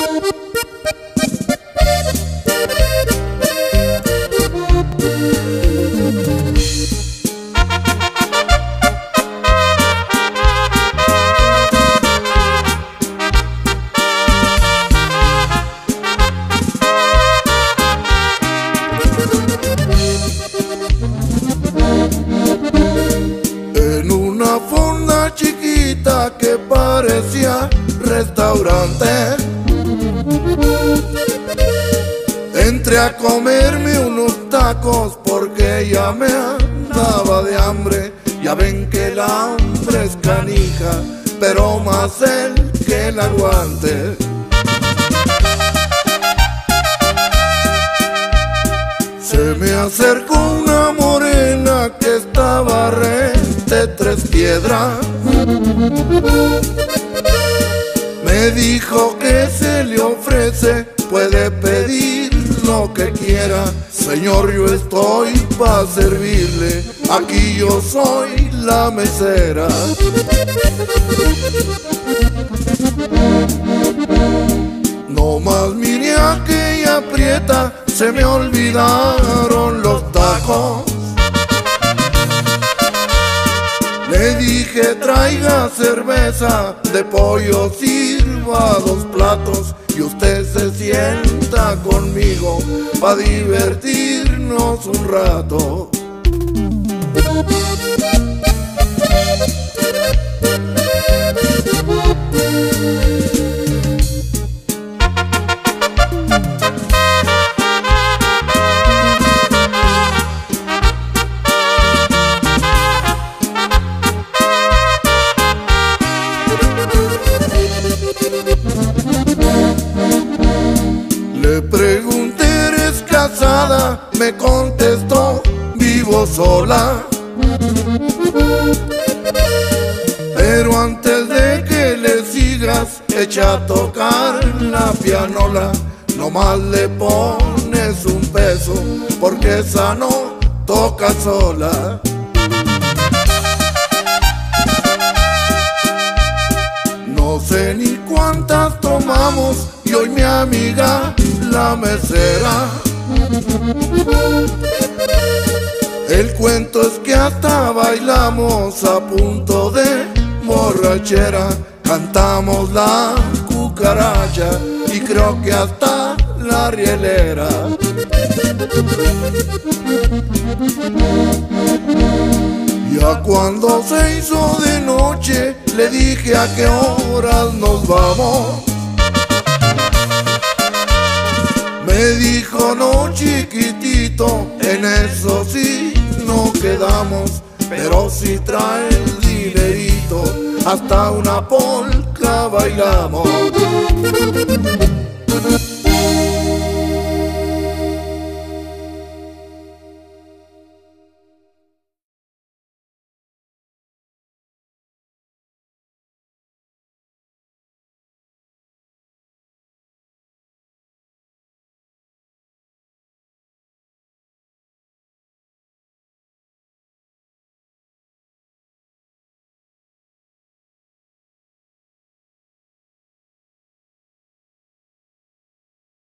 En una fonda chiquita que parecía restaurante, entré a comerme unos tacos porque ya me andaba de hambre. Ya ven que el hambre es canija, pero más el que la aguante. Se me acercó una morena que estaba de Tres Piedras. Me dijo que se le ofrece, puede pedir lo que quiera. Señor, yo estoy para servirle, aquí yo soy la mesera. No más miré aquella prieta, se me olvidaron los tacos. Le dije traiga cerveza, de pollo sirva 2 platos y usted se sienta conmigo pa' divertirnos un rato. Le pregunté, ¿eres casada? Me contestó, vivo sola. Pero antes de que le sigas, echa a tocar la pianola. Nomás le pones un peso, porque esa no toca sola. No sé ni cuántas tomamos y hoy mi amiga la mesera. El cuento es que hasta bailamos a punto de borrachera. Cantamos la cucaracha y creo que hasta la rielera. Ya cuando se hizo de noche, le dije a qué horas nos vamos. Me dijo no chiquitito, en eso sí no quedamos, pero si trae el dinerito, hasta una polca bailamos.